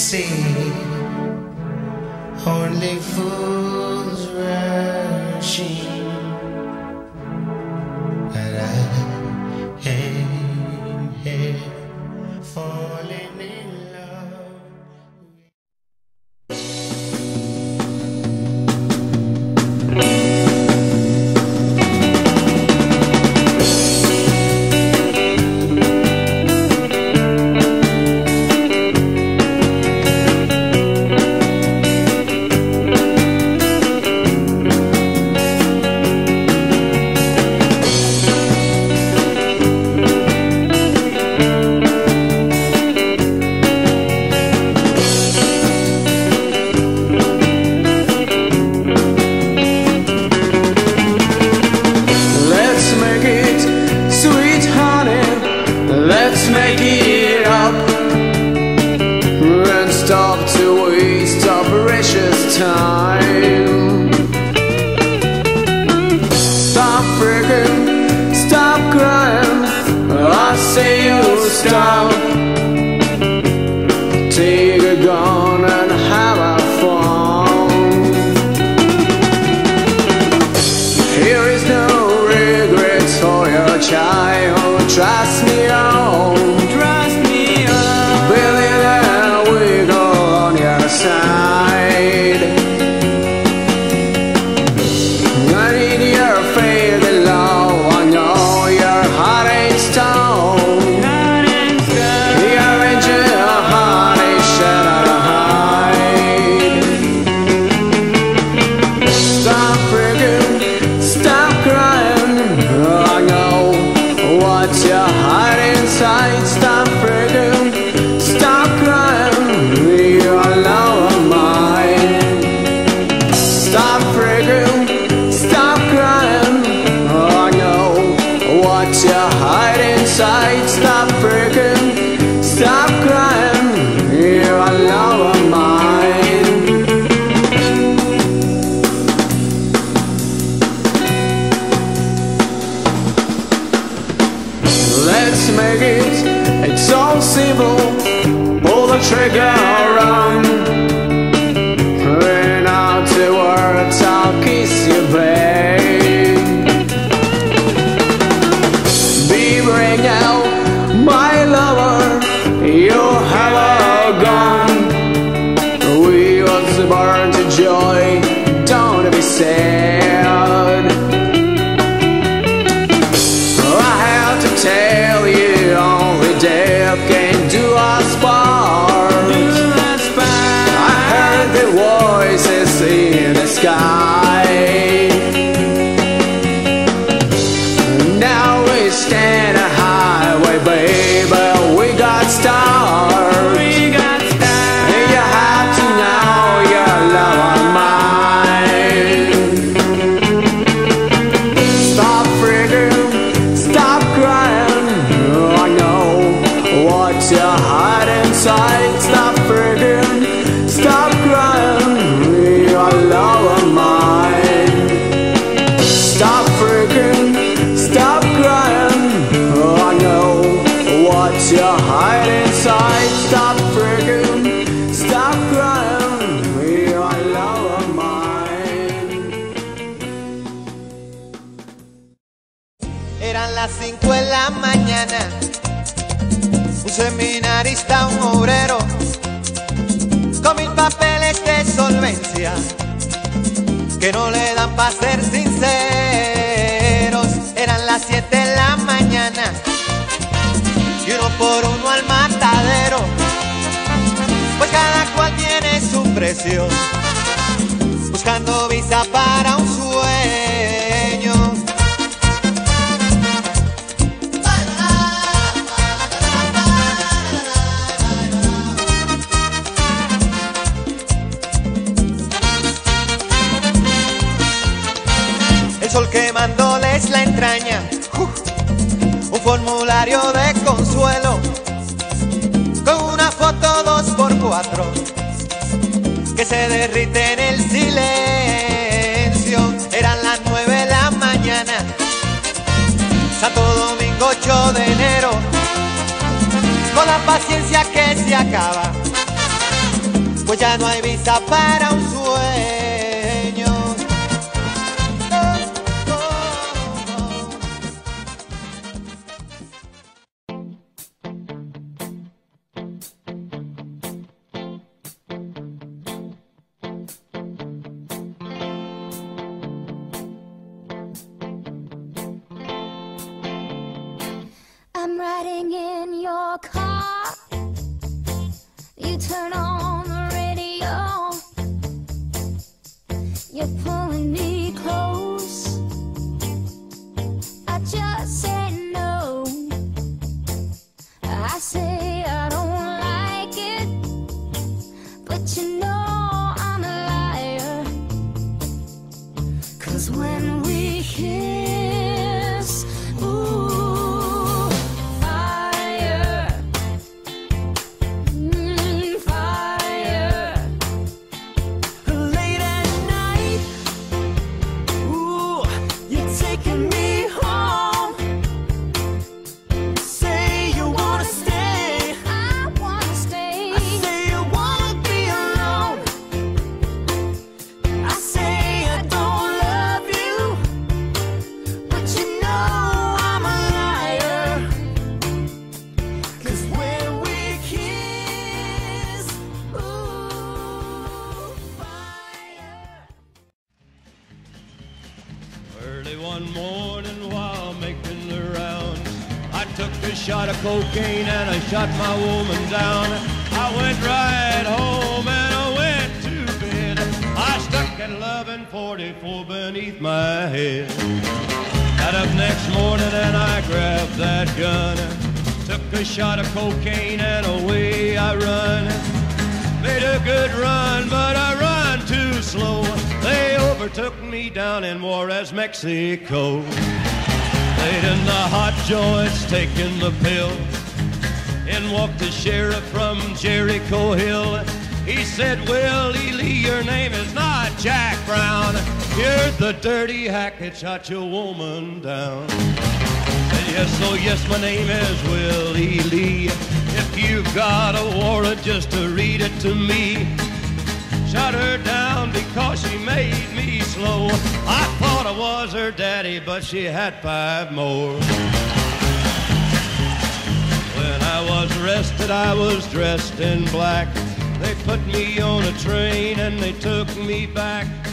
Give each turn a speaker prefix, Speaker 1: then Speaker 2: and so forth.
Speaker 1: see. Only fools rushing, and I am here falling in love. Let's make it up and stop to waste our precious time. Stop freaking, stop crying, I say you stop. Take a gun and have a fun. Here is no regrets for your child. Trust me on, Billy, that we go on your side. I need your faith and love, I know your heart ain't stone. Your angel, your heart ain't shut out of hide. Stop freaking, stop crying, I know what's your heart inside. Stop freaking, stop crying, you're love of mine. Stop freaking, stop crying, I know what's your heart inside. Stop freaking, stop crying, you're love of mine. Let's make it, it's so simple. Pull the trigger, run. Rain out the words, I'll kiss you, babe. Be bring out my lover, you have a gun. We was born to joy, don't be sad. I have to tell you, only death can do us part. I heard the voices in the sky. Now we stand a highway, baby, we got stars. You have to know your love of mine. Stop freaking, stop crying, I know what's your heart inside. Stop freaking, stop crying, your love of mine. Stop freaking, stop crying, I know what's your heart inside. Stop freaking, stop crying, your love of mine.
Speaker 2: Eran las 5 de la mañana, un seminarista, un obrero, con 1000 papeles de solvencia, que no le dan para ser sinceros. Eran las 7 de la mañana, y uno por uno al matadero, pues cada cual tiene su precio, buscando visa para un sueño. El sol quemándoles la entraña, un formulario de consuelo con una foto 2x4 que se derrite en el silencio. Eran las 9 de la mañana, Santo Domingo 8 de enero, con la paciencia que se acaba, pues ya no hay visa para un sueño.
Speaker 3: I'm riding in your car. You turn on the radio. You're pulling me close. I just say no. I say I don't like it, but you know I'm a liar. 'Cause when we kiss, ooh, fire, fire.
Speaker 4: Late at night, ooh, you're taking me home. Say you wanna stay,
Speaker 3: I wanna stay.
Speaker 4: I say you wanna be alone. I say I don't love you, but you know I'm a liar. 'Cause when we kiss, ooh, fire.
Speaker 5: Early one morning while making the rounds, I took a shot of cocaine and I shot my woman down. I went right home and I went to bed. I stuck at 1144 beneath my head. Got up next morning and I grabbed that gun. Took a shot of cocaine and away I run. Made a good run, but I run too slow. They overtook me down in Juarez, Mexico. Laid in the hot joints, taking the pill. In walked the sheriff from Jericho Hill. He said, Willie Lee, your name is not Jack Brown. You're the dirty hack that shot your woman down. Said, yes, oh yes, my name is Willie Lee. If you've got a warrant, just to read it to me. Shot her down because she made me slow. I thought I was her daddy, but she had 5 more. When I was arrested, I was dressed in black. They put me on a train and they took me back.